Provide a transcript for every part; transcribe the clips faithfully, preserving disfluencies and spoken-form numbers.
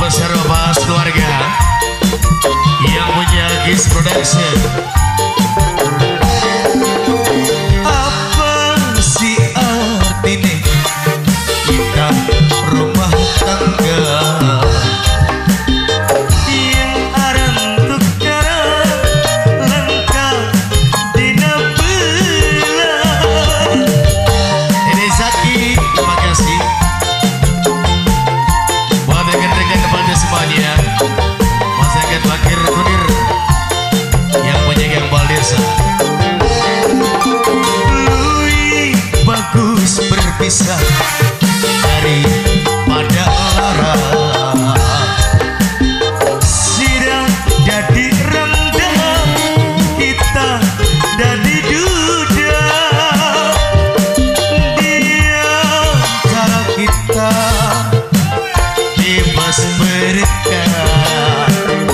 besar Bapak keluarga yang punya Gis Production. Apa sih artinya kita rumah tangga yang aran tukaran lengkap dina belah. Ini Zaki, terima kasih buat rekan-rekan kepada semuanya. Masyarakat Bakir Kunir yang punya gang Baldesa. Lui bagus berpisah daripada lara, sidang jadi rendang, kita jadi duda. Dia cara kita bebas berkat,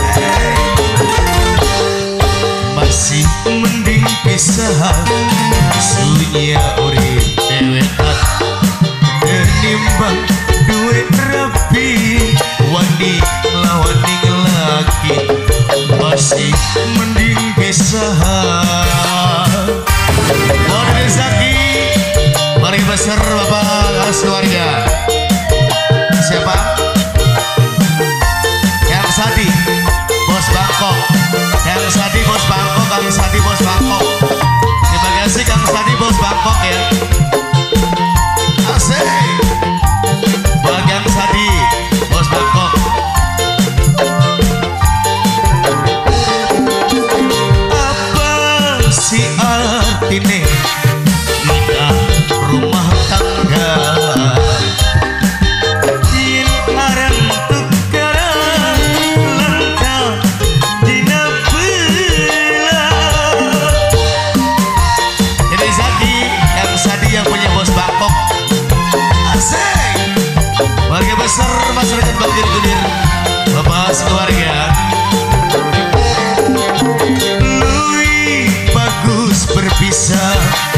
masih mending pisahan sunya urip dewekan ketimbang duit rapi wani lawan ning laki. Masih mending pisahan. Buat rezeki mari besar Bapak keluarga. Siapa? Yang Sadi Bos Bangkok. Yang Sadi Bos Bangkok. Kang Sadi Bos Bangkok. Terima kasih Kang Sadi Bos Bangkok ya. Asik. Buat Kang Sadi Bos Bangkok. Apa sih artinya kita rumah tangga yang aran tukaran lengkap dina belah. Ini Zaki, yang Sadi yang punya Bos Bangkok. Asik. Warga besar masyarakat Bakir Kunir, Bapak keluarga. Lui bagus berpisah